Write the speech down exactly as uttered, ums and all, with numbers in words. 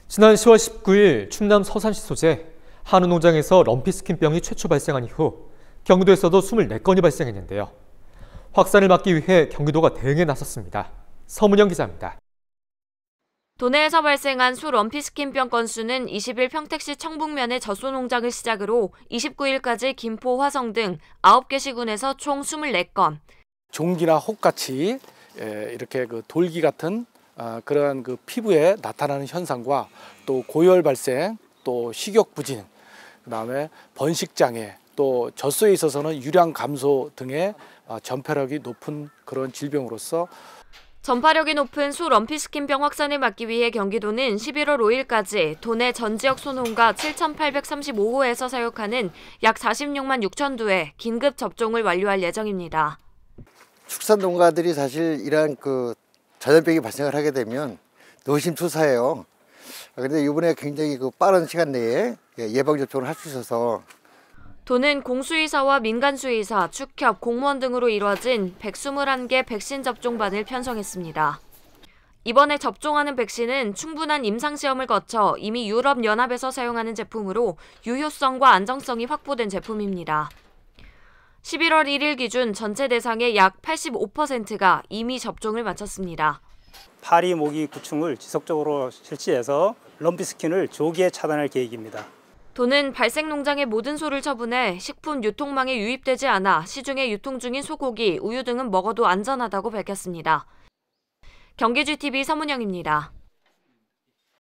지난 시월 십구일 충남 서산시 소재 한우 농장에서 럼피스킨병이 최초 발생한 이후 경기도에서도 이십사 건이 발생했는데요. 확산을 막기 위해 경기도가 대응에 나섰습니다. 서문영 기자입니다. 도내에서 발생한 소 럼피스킨병 건수는 이십일 평택시 청북면의 젖소 농장을 시작으로 이십구일까지 김포, 화성 등 아홉 개 시군에서 총 이십사 건. 종기나 혹같이 이렇게 그 돌기 같은 그러한 그 피부에 나타나는 현상과 또 고열 발생, 또 식욕 부진, 그다음에 번식 장애, 또 젖소에 있어서는 유량 감소 등의 전파력이 높은 그런 질병으로서 전파력이 높은 소 럼피스킨병 확산을 막기 위해 경기도는 십일월 오일까지 도내 전 지역 소농가 칠천팔백삼십오 호에서 사육하는 약 사십육만 육천 두의 긴급 접종을 완료할 예정입니다. 축산 농가들이 사실 이러한 그 전염병이 발생을 하게 되면 노심초사해요. 그런데 이번에 굉장히 그 빠른 시간 내에 예방 접종을 할 수 있어서 도는 공수의사와 민간수의사, 축협, 공무원 등으로 이루어진 백이십일 개 백신 접종반을 편성했습니다. 이번에 접종하는 백신은 충분한 임상시험을 거쳐 이미 유럽연합에서 사용하는 제품으로 유효성과 안정성이 확보된 제품입니다. 십일월 일일 기준 전체 대상의 약 팔십오 퍼센트가 이미 접종을 마쳤습니다. 파리, 모기, 구충을 지속적으로 실시해서 럼피스킨을 조기에 차단할 계획입니다. 도는 발생 농장의 모든 소를 처분해 식품 유통망에 유입되지 않아 시중에 유통 중인 소고기, 우유 등은 먹어도 안전하다고 밝혔습니다. 경기지티비 서문영입니다.